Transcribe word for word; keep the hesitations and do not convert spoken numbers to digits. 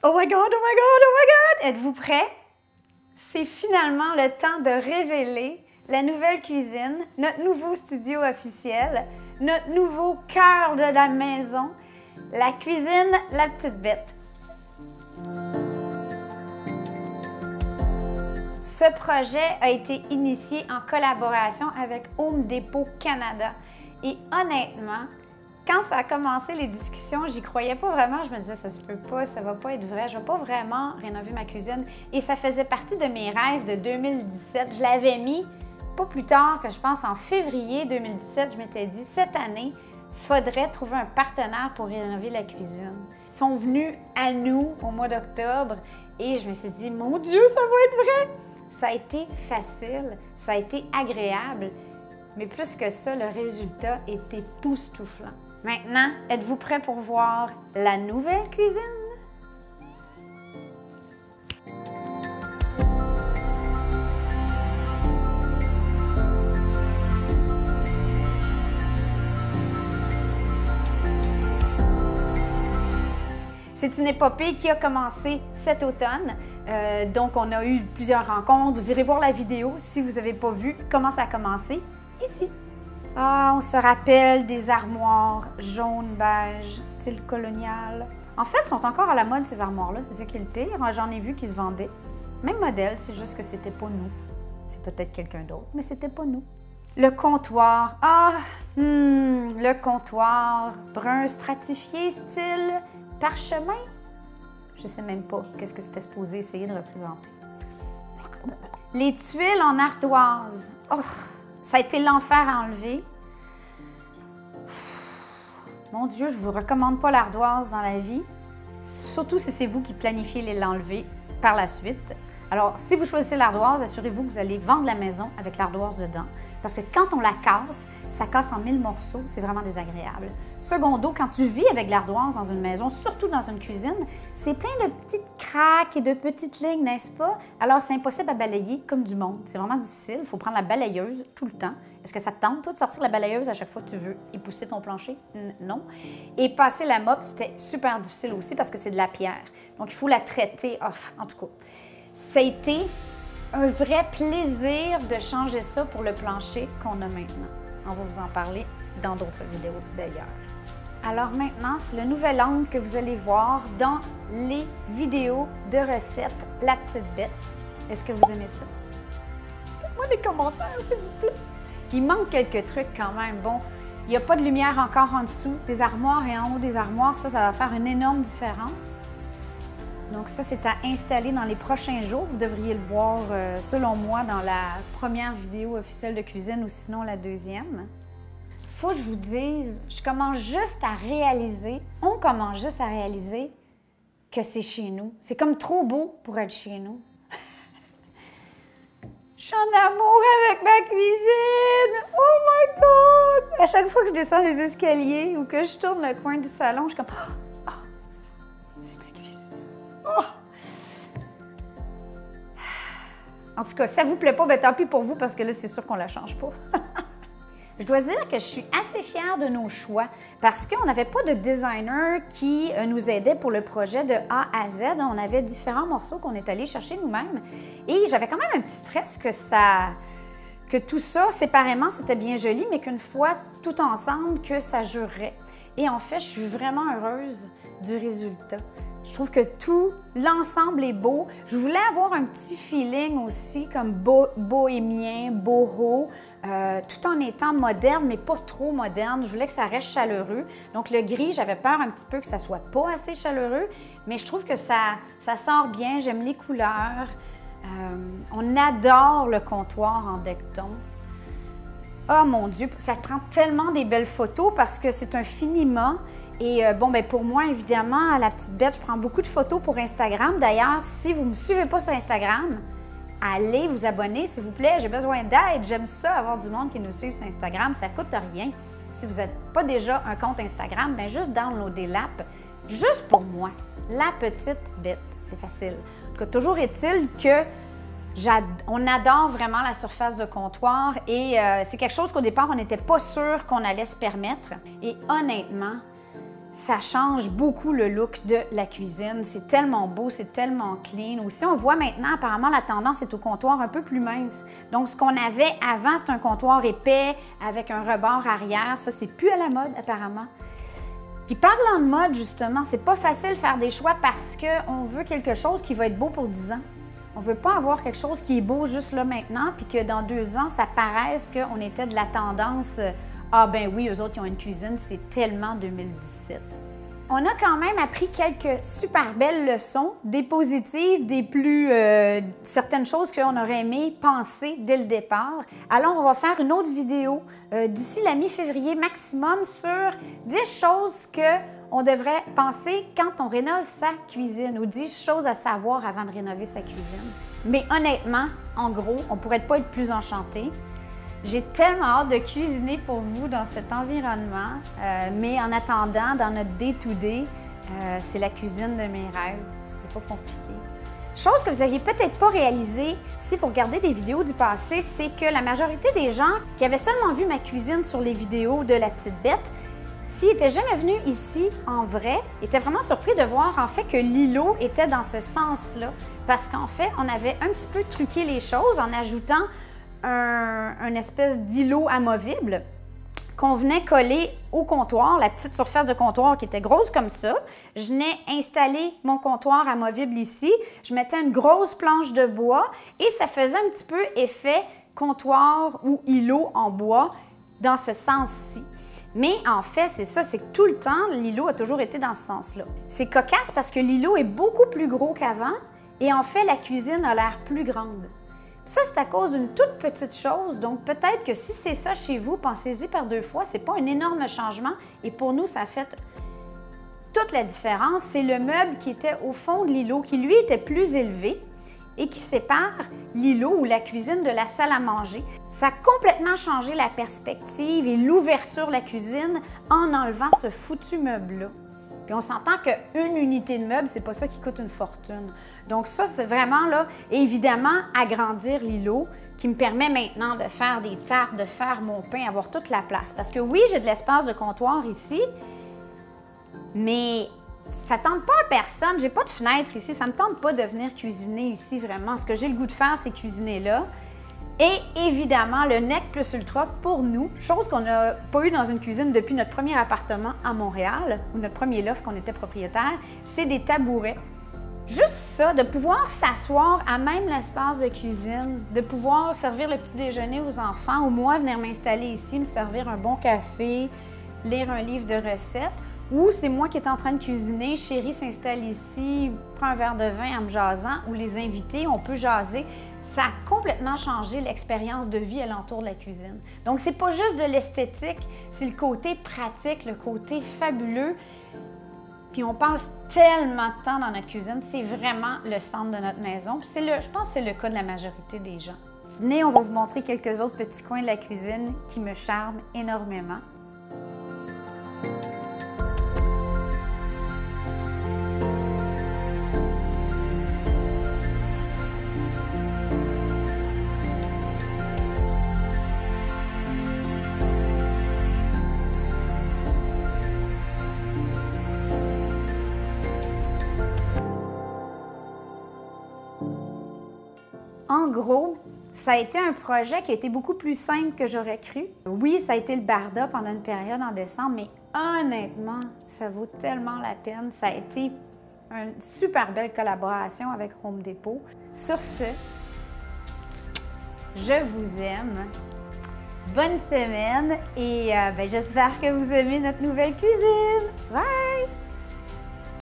Oh my god, oh my god, oh my god! Êtes-vous prêts? C'est finalement le temps de révéler la nouvelle cuisine, notre nouveau studio officiel, notre nouveau cœur de la maison, la cuisine La Petite Bête. Ce projet a été initié en collaboration avec Home Depot Canada. Et honnêtement, quand ça a commencé les discussions, j'y croyais pas vraiment. Je me disais, ça se peut pas, ça va pas être vrai, je vais pas vraiment rénover ma cuisine. Et ça faisait partie de mes rêves de deux mille dix-sept. Je l'avais mis pas plus tard que je pense en février deux mille dix-sept. Je m'étais dit, cette année, il faudrait trouver un partenaire pour rénover la cuisine. Ils sont venus à nous au mois d'octobre et je me suis dit, mon Dieu, ça va être vrai! Ça a été facile, ça a été agréable, mais plus que ça, le résultat est époustouflant. Maintenant, êtes-vous prêts pour voir la nouvelle cuisine? C'est une épopée qui a commencé cet automne. Euh, donc, on a eu plusieurs rencontres. Vous irez voir la vidéo si vous n'avez pas vu comment ça a commencé ici. Ah, on se rappelle des armoires jaunes, beige, style colonial. En fait, sont encore à la mode ces armoires-là, c'est ça qui est le pire. J'en ai vu qui se vendaient. Même modèle, c'est juste que c'était pas nous. C'est peut-être quelqu'un d'autre, mais c'était pas nous. Le comptoir. Ah, hmm, le comptoir brun stratifié, style parchemin. Je sais même pas qu'est-ce que c'était supposé essayer de représenter. Les tuiles en ardoise. Oh, ça a été l'enfer à enlever. Mon Dieu, je vous recommande pas l'ardoise dans la vie. Surtout si c'est vous qui planifiez l'enlever par la suite. Alors, si vous choisissez l'ardoise, assurez-vous que vous allez vendre la maison avec l'ardoise dedans. Parce que quand on la casse, ça casse en mille morceaux, c'est vraiment désagréable. Secondo, quand tu vis avec l'ardoise dans une maison, surtout dans une cuisine, c'est plein de petites craques et de petites lignes, n'est-ce pas? Alors, c'est impossible à balayer comme du monde. C'est vraiment difficile. Il faut prendre la balayeuse tout le temps. Est-ce que ça te tente, toi, de sortir la balayeuse à chaque fois que tu veux épousser ton plancher? Non. Et passer la mop, c'était super difficile aussi parce que c'est de la pierre. Donc, il faut la traiter off, en tout cas. Ça a été un vrai plaisir de changer ça pour le plancher qu'on a maintenant. On va vous en parler dans d'autres vidéos d'ailleurs. Alors maintenant, c'est le nouvel angle que vous allez voir dans les vidéos de recettes La Petite Bête. Est-ce que vous aimez ça? Faites-moi des commentaires, s'il vous plaît. Il manque quelques trucs quand même. Bon, il n'y a pas de lumière encore en dessous des armoires et en haut des armoires. Ça, ça va faire une énorme différence. Donc ça, c'est à installer dans les prochains jours. Vous devriez le voir, euh, selon moi, dans la première vidéo officielle de cuisine ou sinon la deuxième. Faut que je vous dise, je commence juste à réaliser, on commence juste à réaliser que c'est chez nous. C'est comme trop beau pour être chez nous. Je suis en amour avec ma cuisine! Oh my God! À chaque fois que je descends les escaliers ou que je tourne le coin du salon, je suis comme... Oh, c'est ma cuisine! Oh. En tout cas, si ça ne vous plaît pas, ben tant pis pour vous parce que là, c'est sûr qu'on ne la change pas. Je dois dire que je suis assez fière de nos choix parce qu'on n'avait pas de designer qui nous aidait pour le projet de A à Z. On avait différents morceaux qu'on est allé chercher nous-mêmes et j'avais quand même un petit stress que ça, que tout ça, séparément, c'était bien joli, mais qu'une fois tout ensemble, que ça jurerait. Et en fait, je suis vraiment heureuse du résultat. Je trouve que tout l'ensemble est beau. Je voulais avoir un petit feeling aussi comme bo bohémien, boho, euh, tout en étant moderne, mais pas trop moderne. Je voulais que ça reste chaleureux. Donc le gris, j'avais peur un petit peu que ça soit pas assez chaleureux, mais je trouve que ça, ça sort bien. J'aime les couleurs. Euh, on adore le comptoir en decton. Oh mon Dieu, ça prend tellement des belles photos parce que c'est un finiment. Et euh, bon, ben pour moi, évidemment, à La Petite Bête, je prends beaucoup de photos pour Instagram. D'ailleurs, si vous ne me suivez pas sur Instagram, allez vous abonner, s'il vous plaît. J'ai besoin d'aide. J'aime ça, avoir du monde qui nous suit sur Instagram. Ça ne coûte rien. Si vous n'êtes pas déjà un compte Instagram, bien juste downloader l'app, juste pour moi. La Petite Bête. C'est facile. En tout cas, toujours est-il que on adore vraiment la surface de comptoir et euh, c'est quelque chose qu'au départ, on n'était pas sûr qu'on allait se permettre. Et honnêtement, ça change beaucoup le look de la cuisine. C'est tellement beau, c'est tellement clean. Aussi, on voit maintenant, apparemment, la tendance est au comptoir un peu plus mince. Donc, ce qu'on avait avant, c'est un comptoir épais avec un rebord arrière. Ça, c'est plus à la mode, apparemment. Puis parlant de mode, justement, c'est pas facile de faire des choix parce qu'on veut quelque chose qui va être beau pour dix ans. On veut pas avoir quelque chose qui est beau juste là maintenant, puis que dans deux ans, ça paraisse qu'on était de la tendance « Ah ben oui, eux autres, ils ont une cuisine, c'est tellement deux mille dix-sept ». On a quand même appris quelques super belles leçons, des positives, des plus... Euh, certaines choses qu'on aurait aimé penser dès le départ. Alors, on va faire une autre vidéo euh, d'ici la mi-février maximum sur dix choses qu'on devrait penser quand on rénove sa cuisine ou dix choses à savoir avant de rénover sa cuisine. Mais honnêtement, en gros, on ne pourrait pas être plus enchanté. J'ai tellement hâte de cuisiner pour vous dans cet environnement, euh, mais en attendant, dans notre day-to-day, euh, c'est la cuisine de mes rêves. C'est pas compliqué. Chose que vous n'aviez peut-être pas réalisée si vous regardez des vidéos du passé, c'est que la majorité des gens qui avaient seulement vu ma cuisine sur les vidéos de La Petite Bête, s'ils n'étaient jamais venus ici en vrai, étaient vraiment surpris de voir en fait que l'îlot était dans ce sens-là. Parce qu'en fait, on avait un petit peu truqué les choses en ajoutant Un, un espèce d'îlot amovible qu'on venait coller au comptoir, la petite surface de comptoir qui était grosse comme ça. Je venais installer mon comptoir amovible ici, je mettais une grosse planche de bois et ça faisait un petit peu effet comptoir ou îlot en bois dans ce sens-ci. Mais en fait, c'est ça, c'est que tout le temps, l'îlot a toujours été dans ce sens-là. C'est cocasse parce que l'îlot est beaucoup plus gros qu'avant et en fait, la cuisine a l'air plus grande. Ça, c'est à cause d'une toute petite chose, donc peut-être que si c'est ça chez vous, pensez-y par deux fois, c'est pas un énorme changement et pour nous, ça a fait toute la différence. C'est le meuble qui était au fond de l'îlot, qui lui était plus élevé et qui sépare l'îlot ou la cuisine de la salle à manger. Ça a complètement changé la perspective et l'ouverture de la cuisine en enlevant ce foutu meuble-là. Puis on s'entend qu'une unité de meuble, c'est pas ça qui coûte une fortune. Donc ça, c'est vraiment là, évidemment, agrandir l'îlot qui me permet maintenant de faire des tartes, de faire mon pain, avoir toute la place. Parce que oui, j'ai de l'espace de comptoir ici, mais ça ne tente pas à personne. J'ai pas de fenêtre ici, ça me tente pas de venir cuisiner ici vraiment. Ce que j'ai le goût de faire, c'est cuisiner là. Et évidemment, le Nec Plus Ultra pour nous, chose qu'on n'a pas eu dans une cuisine depuis notre premier appartement à Montréal, ou notre premier loft qu'on était propriétaire, c'est des tabourets. Juste ça, de pouvoir s'asseoir à même l'espace de cuisine, de pouvoir servir le petit déjeuner aux enfants, ou moi venir m'installer ici, me servir un bon café, lire un livre de recettes, ou c'est moi qui est en train de cuisiner, chérie s'installe ici, prend un verre de vin en me jasant, ou les invités, on peut jaser. Ça a complètement changé l'expérience de vie alentour de la cuisine. Donc, c'est pas juste de l'esthétique, c'est le côté pratique, le côté fabuleux. Puis on passe tellement de temps dans notre cuisine, c'est vraiment le centre de notre maison. Puis c'est le, je pense que c'est le cas de la majorité des gens. Venez, on va vous montrer quelques autres petits coins de la cuisine qui me charment énormément. En gros, ça a été un projet qui a été beaucoup plus simple que j'aurais cru. Oui, ça a été le Barda pendant une période en décembre, mais honnêtement, ça vaut tellement la peine. Ça a été une super belle collaboration avec Home Depot. Sur ce, je vous aime. Bonne semaine et euh, ben, j'espère que vous aimez notre nouvelle cuisine. Bye!